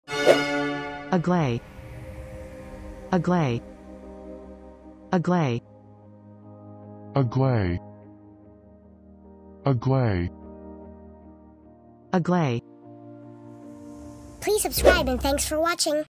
Agley. Agley. Agley. agley, agley. Agley. Please subscribe and thanks for watching.